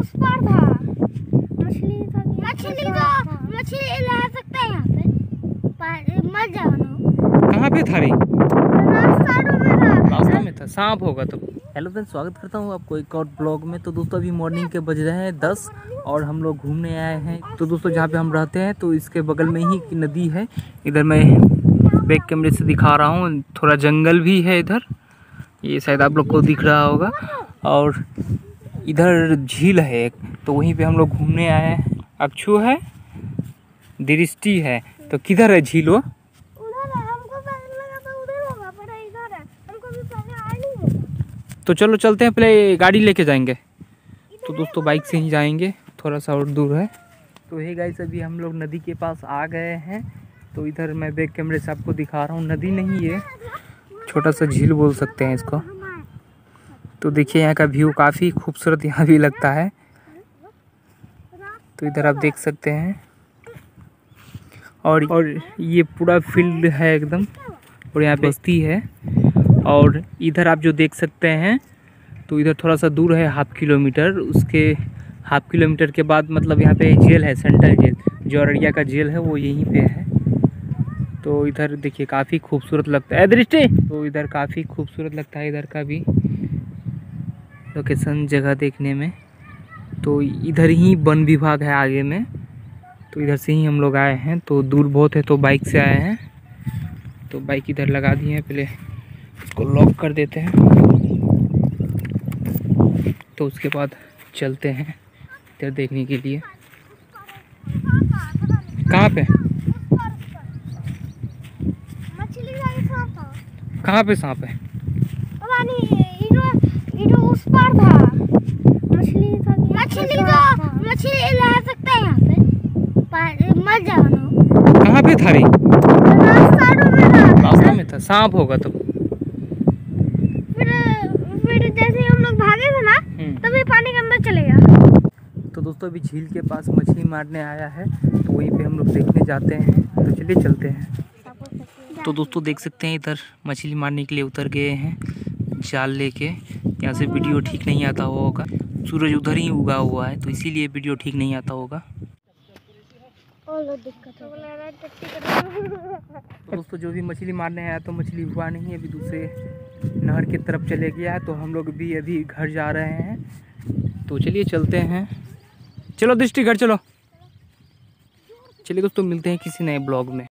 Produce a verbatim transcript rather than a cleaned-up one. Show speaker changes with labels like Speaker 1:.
Speaker 1: उस पार था मछली था मछली तो मछली ला सकते हैं यहाँ पे मर जाओ ना।
Speaker 2: कहाँ पे था रे?
Speaker 1: रास्ता में था
Speaker 2: रास्ता में था, सांप होगा तो। हेलो फ्रेंड्स, स्वागत करता हूँ आपको एक और ब्लॉग में। तो दोस्तों अभी मॉर्निंग के बज रहे हैं दस और हम लोग घूमने आए हैं। तो दोस्तों जहाँ पे हम रहते हैं तो इसके बगल में ही नदी है। इधर मैं बैक कैमरे से दिखा रहा हूँ, थोड़ा जंगल भी है इधर, ये शायद आप लोग को दिख रहा होगा। और इधर झील है एक, तो वहीं पे हम लोग घूमने आए हैं। अक्षु है, दृष्टि है, तो किधर है झील? वो तो चलो चलते हैं, पहले गाड़ी लेके जाएंगे। तो दोस्तों बाइक से ही जाएंगे, थोड़ा सा और दूर है। तो हे गाइस, अभी हम लोग नदी के पास आ गए हैं। तो इधर मैं बैक कैमरे से आपको दिखा रहा हूँ, नदी नहीं है, छोटा सा झील बोल सकते हैं इसको। तो देखिए यहाँ का व्यू काफ़ी खूबसूरत यहाँ भी लगता है। तो इधर आप देख सकते हैं, और और ये पूरा फील्ड है एकदम, और यहाँ पे बस्ती है। और इधर आप जो देख सकते हैं, तो इधर थोड़ा सा दूर है, हाफ किलोमीटर। उसके हाफ किलोमीटर के बाद मतलब यहाँ पे जेल है, सेंट्रल जेल जो अररिया का जेल है वो यहीं पे है। तो इधर देखिए काफ़ी खूबसूरत लगता है दृष्टि। तो इधर काफ़ी खूबसूरत लगता है इधर का भी लोकेशन, जगह देखने में। तो इधर ही वन विभाग है आगे में, तो इधर से ही हम लोग आए हैं। तो दूर बहुत है तो बाइक से आए हैं। तो बाइक इधर लगा दिए हैं, पहले इसको लॉक कर देते हैं, तो उसके बाद चलते हैं इधर देखने के लिए। कहाँ पे कहाँ पे सांप है?
Speaker 1: पता नहीं, इधर इधर उस पार था मछली था मछली तो मछली ला सकते हैं यहाँ पे मर जाओ ना।
Speaker 2: कहाँ पे था रे?
Speaker 1: रास्ता में था
Speaker 2: रास्ता में था, सांप होगा तो।
Speaker 1: फिर फिर जैसे हम लोग भागे थे ना, तभी पानी के अंदर चले गया।
Speaker 2: तो दोस्तों अभी झील के पास मछली मारने आया है, तो वहीं पे हम लोग देखने जाते हैं। तो चलिए चलते हैं। तो दोस्तों देख सकते हैं, इधर मछली मारने के लिए उतर गए हैं जाल लेके। यहाँ से वीडियो ठीक नहीं आता होगा, सूरज उधर ही उगा हुआ है, तो इसीलिए वीडियो ठीक नहीं आता होगा। तो दोस्तों जो भी मछली मारने आया तो मछली हुआ नहीं, अभी दूसरे नहर की तरफ चले गया है। तो हम लोग भी अभी घर जा रहे हैं, तो चलिए चलते हैं। चलो दृष्टि घर चलो। चलिए दोस्तों मिलते हैं किसी नए ब्लॉग में।